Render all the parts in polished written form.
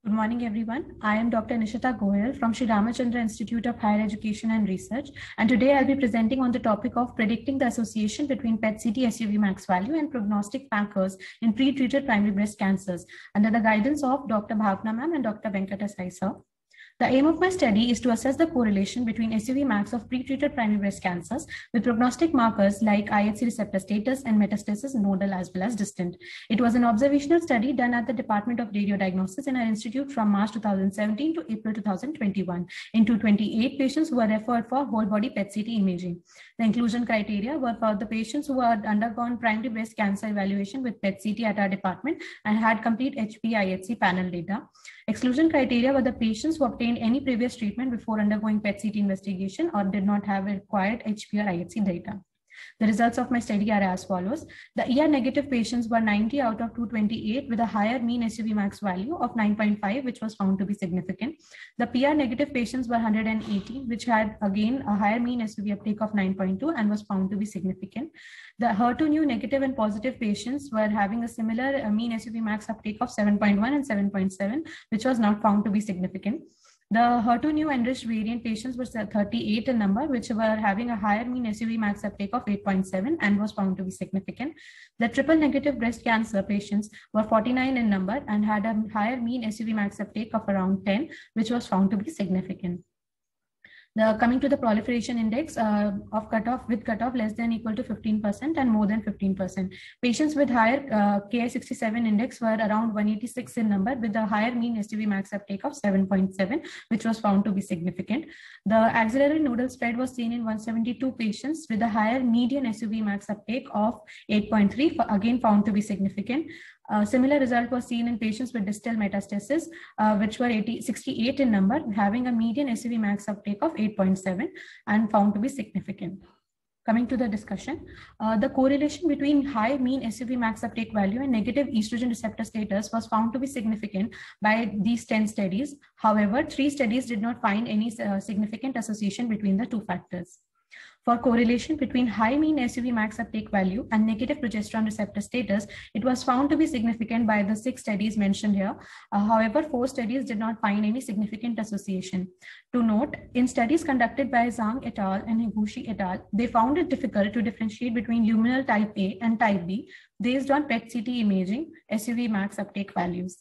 Good morning, everyone. I am Dr. Nishita Goyal from Sri Ramachandra Institute of Higher Education and Research. And today I'll be presenting on the topic of predicting the association between PET-CT SUV max value and prognostic markers in pre-treated primary breast cancers under the guidance of Dr. Bhavna ma'am and Dr. Venkata Sai sir. The aim of my study is to assess the correlation between SUV max of pre-treated primary breast cancers with prognostic markers like IHC receptor status and metastasis nodal as well as distant. It was an observational study done at the Department of Radiodiagnosis in our institute from March 2017 to April 2021 into 28 patients who were referred for whole body PET-CT imaging. The inclusion criteria were for the patients who had undergone primary breast cancer evaluation with PET-CT at our department and had complete HP-IHC panel data. Exclusion criteria were the patients who obtained any previous treatment before undergoing PET-CT investigation or did not have required HP or IHC data. The results of my study are as follows. The ER negative patients were 90 out of 228 with a higher mean SUV max value of 9.5, which was found to be significant. The PR negative patients were 180, which had again a higher mean SUV uptake of 9.2 and was found to be significant. The HER2 negative and positive patients were having a similar mean SUV max uptake of 7.1 and 7.7, which was not found to be significant. The HER2 enriched variant patients were 38 in number, which were having a higher mean SUV max uptake of 8.7 and was found to be significant. The triple negative breast cancer patients were 49 in number and had a higher mean SUV max uptake of around 10, which was found to be significant. Coming to the proliferation index of cutoff less than equal to 15% and more than 15%. Patients with higher Ki-67 index were around 186 in number with a higher mean SUV max uptake of 7.7, which was found to be significant. The axillary nodal spread was seen in 172 patients with a higher median SUV max uptake of 8.3, again found to be significant. Similar result was seen in patients with distal metastasis, which were 68 in number, having a median SUV max uptake of 8.7 and found to be significant. Coming to the discussion, the correlation between high mean SUV max uptake value and negative estrogen receptor status was found to be significant by these 10 studies. However, 3 studies did not find any significant association between the two factors. For correlation between high mean SUV max uptake value and negative progesterone receptor status, it was found to be significant by the 6 studies mentioned here. However, 4 studies did not find any significant association. To note, in studies conducted by Zhang et al. And Higuchi et al., they found it difficult to differentiate between luminal type A and type B based on PET-CT imaging SUV max uptake values.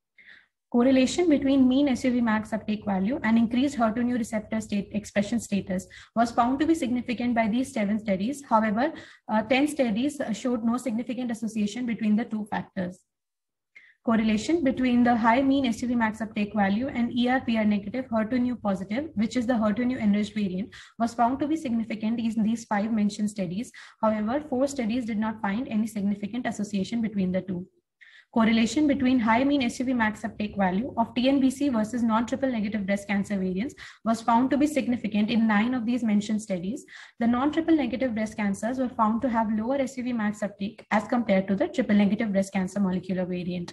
Correlation between mean SUV max uptake value and increased HER2 receptor expression status was found to be significant by these 7 studies. However, 10 studies showed no significant association between the two factors. Correlation between the high mean SUV max uptake value and ER/PR negative HER2 positive, which is the HER2 enriched variant, was found to be significant in these 5 mentioned studies. However, 4 studies did not find any significant association between the two. Correlation between high mean SUV max uptake value of TNBC versus non-triple negative breast cancer variants was found to be significant in 9 of these mentioned studies. The non-triple negative breast cancers were found to have lower SUV max uptake as compared to the triple negative breast cancer molecular variant.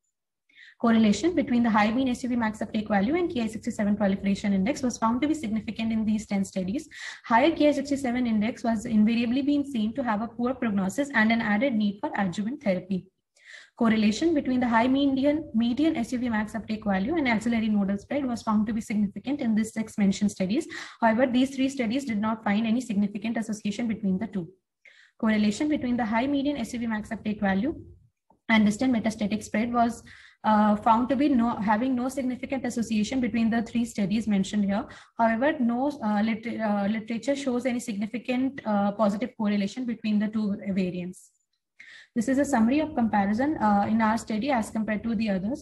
Correlation between the high mean SUV max uptake value and Ki-67 proliferation index was found to be significant in these 10 studies. Higher Ki-67 index was invariably being seen to have a poor prognosis and an added need for adjuvant therapy. Correlation between the high median SUV max uptake value and axillary nodal spread was found to be significant in these 6 mentioned studies. However, these 3 studies did not find any significant association between the two. Correlation between the high median SUV max uptake value and distant metastatic spread was found to be having no significant association between the 3 studies mentioned here. However, no literature shows any significant positive correlation between the two variants. This is a summary of comparison in our study as compared to the others.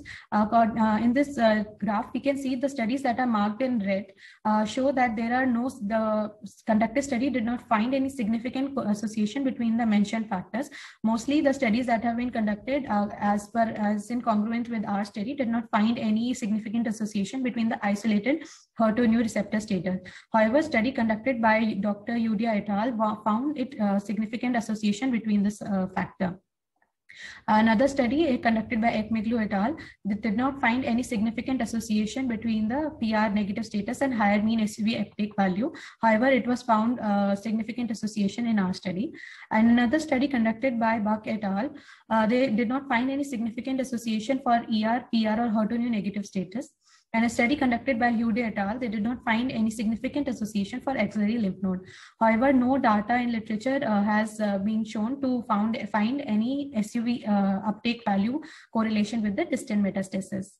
In this graph, we can see the studies that are marked in red show that the conducted study did not find any significant association between the mentioned factors. Mostly the studies that have been conducted as in congruent with our study did not find any significant association between the isolated HER2 receptor status. However, study conducted by Dr. Yudia et al. Found it significant association between this factor. Another study conducted by Ekmeglu et al. Did not find any significant association between the PR negative status and higher mean SUV uptake value. However, it was found significant association in our study. And another study conducted by Buck et al. They did not find any significant association for ER, PR, or HER2/neu negative status. And a study conducted by Hude et al., they did not find any significant association for axillary lymph node. However, no data in literature has been shown to find any SUV uptake value correlation with the distant metastasis.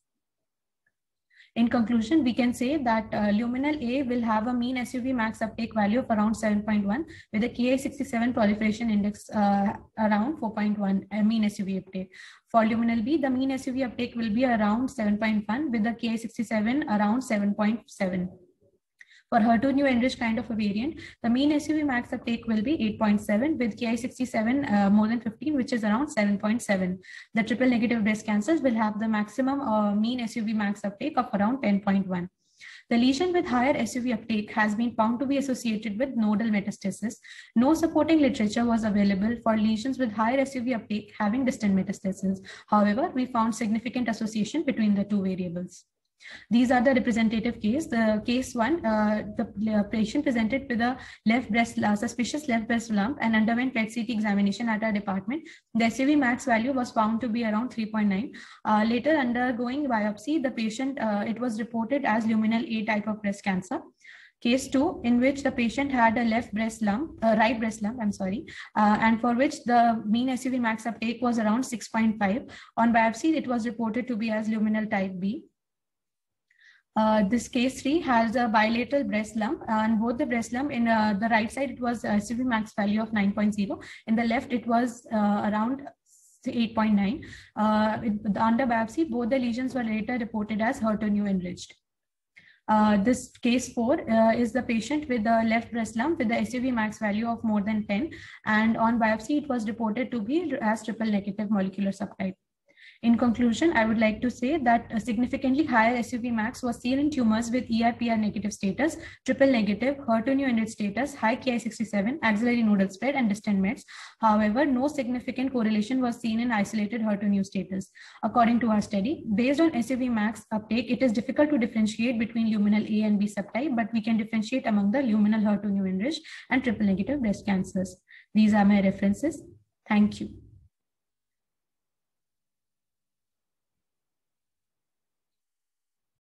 In conclusion, we can say that luminal A will have a mean SUV max uptake value of around 7.1 with a Ki67 proliferation index around 4.1 mean SUV uptake. For luminal B, the mean SUV uptake will be around 7.1 with the Ki67 around 7.7. For HER2/neu enriched kind of a variant, the mean SUV max uptake will be 8.7 with Ki67 more than 15, which is around 7.7. The triple negative breast cancers will have the maximum mean SUV max uptake of around 10.1. The lesion with higher SUV uptake has been found to be associated with nodal metastasis. No supporting literature was available for lesions with higher SUV uptake having distant metastasis. However, we found significant association between the two variables. These are the representative case. The case 1, the patient presented with a suspicious left breast lump and underwent PET-CT examination at our department. The SUV max value was found to be around 3.9. Later, undergoing biopsy, the patient, it was reported as luminal A type of breast cancer. Case 2, in which the patient had a right breast lump, and for which the mean SUV max uptake was around 6.5. On biopsy, it was reported to be as luminal type B. This case 3 has a bilateral breast lump, and both the breast lump in the right side, it was SUV max value of 9.0. In the left, it was around 8.9. Under biopsy, both the lesions were later reported as HER2/neu enriched. This case 4 is the patient with the left breast lump with the SUV max value of more than 10. And on biopsy, it was reported to be as triple negative molecular subtype. In conclusion, I would like to say that a significantly higher SUV max was seen in tumors with ER/PR negative status, triple negative, HER2/neu enriched status, high Ki67, axillary nodal spread, and distant mets. However, no significant correlation was seen in isolated HER2/neu status. According to our study, based on SUV max uptake, it is difficult to differentiate between luminal A and B subtype, but we can differentiate among the luminal HER2/neu enriched and triple negative breast cancers. These are my references. Thank you.